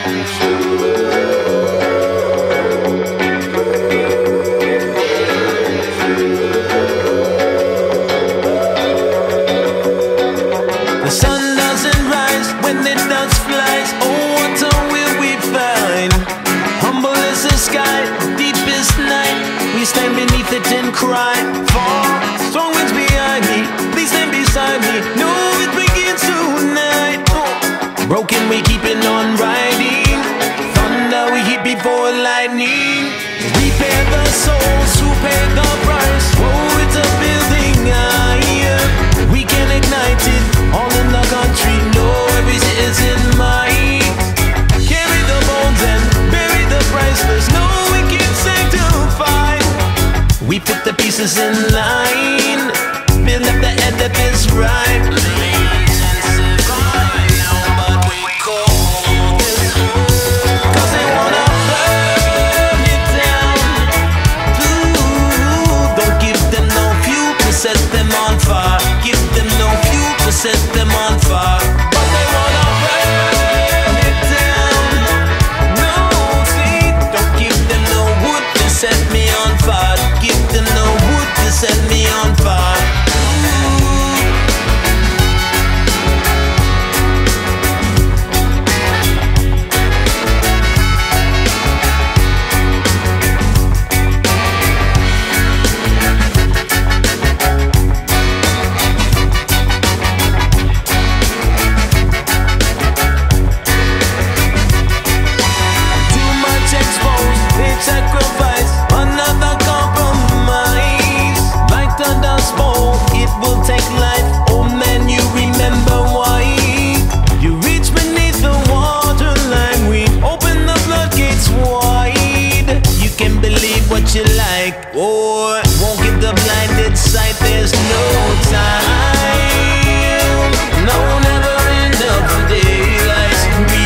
The sun doesn't rise when the dust flies. Oh, what will we find? Humble as the sky, deepest night. We stand beneath it and cry. For strong winds behind me, please stand beside me. No, it begins tonight. Oh. Broken, we keeping on riding. Thunder, we hit before lightning. Repair the souls who pay the price. Oh, it's a building higher. We can ignite it all in the country. No, every citizen might carry the bones and bury the priceless. No, we can sanctify. We put the pieces in line, build up the edifice right. Set them on fire, give them no fuel to set them on fire. But they wanna burn it down. No, see, don't give them no wood to set me on fire. Give them no wood to set me on fire. Sacrifice, another compromise. Like the dust bowl, it will take life. Oh man, you remember why? You reach beneath the waterline. We open the floodgates wide. You can believe what you like, or won't give the blinded sight. There's no time, no, never enough daylight.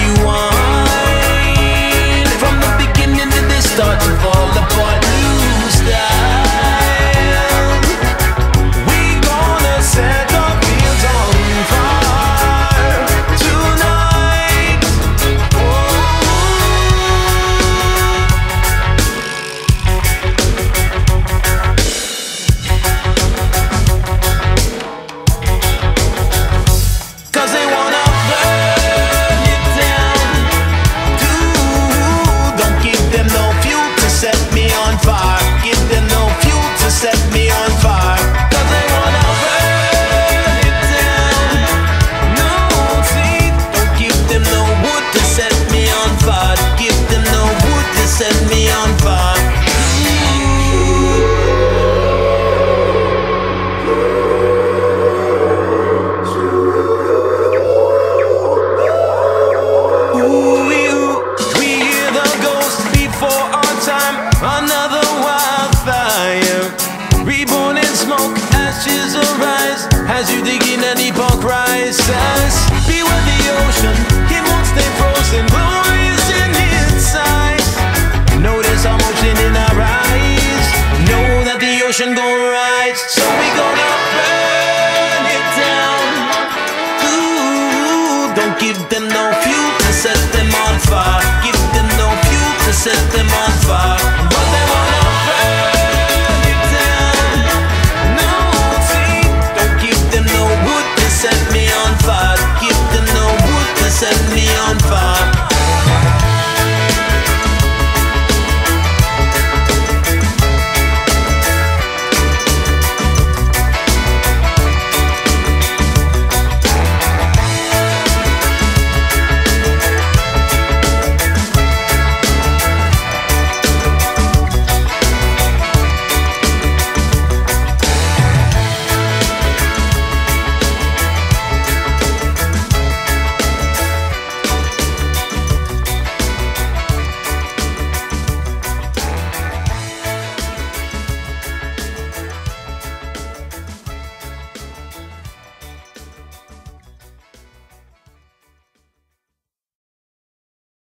Rewind from the beginning to the start to fall apart. New style. We gonna set the fields on fire tonight. Cause they wanna burn it down. Dude, don't give them no fuel to set me on fire. Give them no fuel to set me on fire. Cause they wanna burn it down. No, see, don't give them no wood to set me on fire. Give them no wood to set me on fire. We hear the ghost before our time. Another wildfire, reborn in smoke, ashes arise. As you dig in a deeper crisis, be with the ocean, it won't stay frozen. Glorious in its size. Notice our motion in our eyes. Know that the ocean gon' rise. So we gonna burn it down. Ooh, don't give them no fuel to set them on fire. Give them no fuel to set them